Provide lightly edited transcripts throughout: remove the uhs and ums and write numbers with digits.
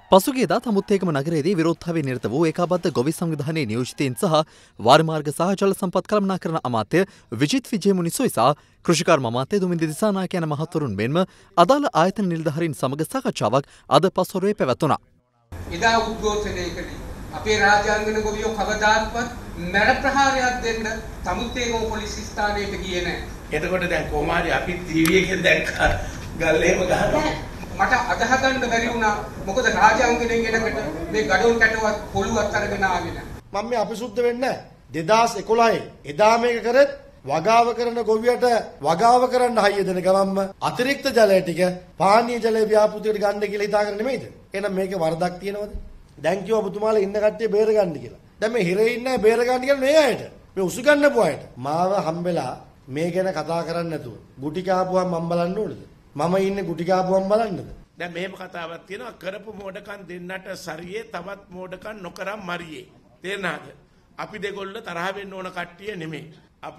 පසුගියදා තමුත්තේකම නගරයේදී විරෝධතාවයේ නිරත වූ ඒකාබද්ධ ගොවි සංවිධානයේ නියෝජිතයින් සහ වාරිමාර්ග සහ ජල සම්පත් කළමනාකරන අමාත්‍ය විජිත් විජේමුනි සොයිසා කෘෂිකර්ම අමාත්‍ය දුමින්ද දිසානායක යන මහත්වරුන් මෙන්ම අදාළ ආයතන නිලධාරීන් සමග සාකච්ඡාවක් අද පස්වරුවේ පැවැත්වුණා. එදා උද්ඝෝෂණයකදී අපේ රාජාංගන ගොවියෝ කවදාත්වත් මැඩ ප්‍රහාරයක් දෙන්න තමුත්තේකම පොලිස් ස්ථානයට ගියේ නැහැ. එතකොට දැන් කොමාරි අපි ටීවී එකෙන් දැක්කා ගල්ලේම ගහනවා. මට අදහ ගන්න බැරි වුණා මොකද රාජාංගනෙන් එනකොට මේ ගඩොල් කැටවත් පොළුවත් අරගෙන ආවේ නැහැ. මම මේ අපිසුද්ධ වෙන්නේ 2011 එදා මේක කරත් වගාව කරන ගොවියට වගාව කරන්න හයිය දෙන ගමන්ම අතිරික්ත ජලය ටික පානීය ජලය ව්‍යාපෘතියට ගන්න කියලා හිතාගෙන නෙමෙයිද? එහෙනම් මේකේ වරදක් තියෙනවද? දැන් කිව්වා ඔබතුමාලා ඉන්න කට්ටිය බේර ගන්න කියලා. දැන් මේ හිරේ ඉන්නේ බේර ගන්න කියලා නේ අයට. මේ උසු ගන්නපු අයට. මාව හම්බෙලා මේ ගැන කතා කරන්න නැතුව ගුටි කාපුවම මම බලන්න ඕනද? මම ඉන්නේ ගුටි කාපුවම බලන්නද? දැන් මෙහෙම කතාවක් තියෙනවා කරපු මෝඩකම් දෙන්නට සරියේ තවත් මෝඩකම් නොකරම් මරියේ. තේරෙනවද? අපි දෙගොල්ල තරහ වෙන්න ඕන කට්ටිය නෙමෙයි.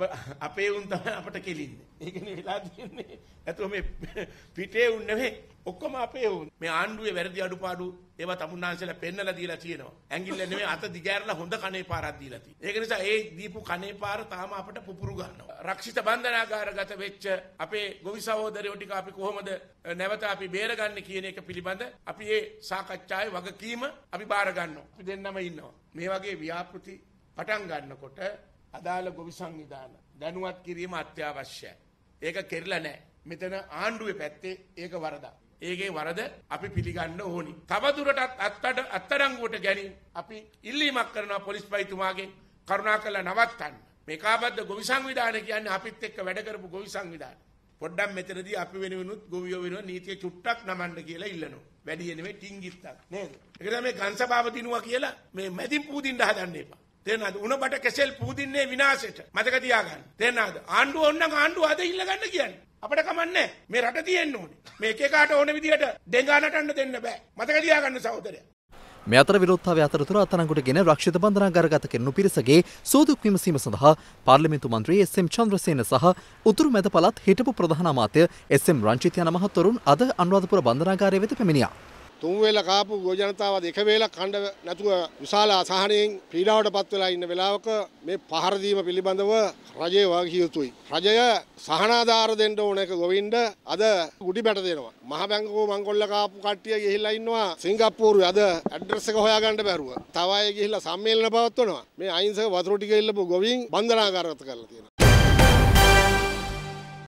අපේ උන් තමයි අපට කෙලින්නේ. ඒකනේ වෙලා තියෙන්නේ. නැතුව මේ පිටේ උන් නෙමෙයි. ඔක්කොම අපේ උන්. මේ ආණ්ඩුවේ වැරදි අඩුපාඩු ඒවා තමුන්නාන්සලා පෙන්නලා දීලා තියෙනවා. ඇඟිල්ල නෙමෙයි අත දිගෑරලා හොඳ කනේ පාරක් දීලා තියෙනවා. ඒක නිසා ඒ දීපු කනේ පාර තාම අපට පුපුරු ගන්නවා. රක්ෂිත බන්ධනාගාරගත වෙච්ච අපේ ගොවි සහෝදරයෝ ටික අපි කොහොමද නැවත අපි බේරගන්නේ කියන එක පිළිබඳ අපි මේ සාකච්ඡාවේ වගකීම අපි බාර ගන්නවා. අපි දෙන්නම ඉන්නවා. මේ වගේ ව්‍යාපෘති පටන් ගන්නකොට අදාළ ගොවි සංවිධාන දැනුවත් කිරීම අත්‍යවශ්‍යයි. ඒක කෙරලා නැහැ. මෙතන ආණ්ඩුවේ පැත්තේ ඒක වරදක්. ඒකේ වරද අපි පිළිගන්න ඕනි. තවදුරටත් අත්අඩංගුවට ගැනීම අපි ඉල්ලීමක් කරනවා පොලිස්පතිතුමාගෙන් කරුණාකරලා නවත්තන්න. මේ කාබද්ද ගොවි සංවිධානය කියන්නේ අපිත් එක්ක වැඩ කරපු ගොවි සංවිධානය. පොඩ්ඩක් මෙතනදී අපි වෙනුවෙනුත් ගොවියෝ වෙනුව නීතිය චුට්ටක් නමන්න කියලා ඉල්ලනවා. වැඩි නෙමෙයි ටින්ගිත්තක් නේද? ඒක තමයි ගංශභාව දිනුවා කියලා මේ මැදින් පූදින්න හදන්න එපා. තේරෙනවද? උණබට කෙසෙල් පූදින්නේ විනාශෙට. මතක තියාගන්න. තේරෙනවද? ආණ්ඩුව ඕනනම් ආණ්ඩුව අද ඉල්ල ගන්න කියන්නේ. අපිට කමන්නේ. මේ රට තියෙන්න ඕනේ. මේ එක එකාට ඕන විදියට දෙංගා නටන්න දෙන්න බෑ. මතක තියාගන්න සහෝදරයා. මේ අතර විරෝධතාවය අතරතුර අත්අඩංගුවටගෙන රක්ෂිත බන්ධනාගාරගත කෙරෙනු පිරිසගේ සෝදුක් විමසීම සඳහා පාර්ලිමේන්තු මන්ත්‍රී එස්.එම්. චන්ද්‍රසේන සහ උතුරු මැද පළාත් හිටපු ප්‍රධාන අමාත්‍ය එස්.එම්. රංචිත් යන මහත්වරුන් අද අනුරාධපුර බන්ධනාගාරය වෙත පැමිණියා. තුන් වේල කාපු ගොවි ජනතාව දෙක වේලක් කණ්ඩ නැතුව විශාල අසහනයෙන් පීඩාවට පත් වෙලා ඉන්න වෙලාවක මේ පහර දීම පිළිබඳව රජය වගකිය යුතුයි. රජය සහනාධාර දෙන්න ඕන එක ගොවින්ද අද ගුටි බැට දෙනවා. මහ බැංකුව මංකොල්ල කාපු කට්ටිය ගිහිල්ලා ඉන්නවා සිංගප්පූරුවේ අද ඇඩ්‍රස් එක හොයාගන්න බැරුව. තව අය ගිහිල්ලා සම්මේලන පවත්වනවා. මේ අහිංසක වතුර ටික ඉල්ලපු ගොවීන් බන්ධනාගාරගත කරලා තියෙනවා.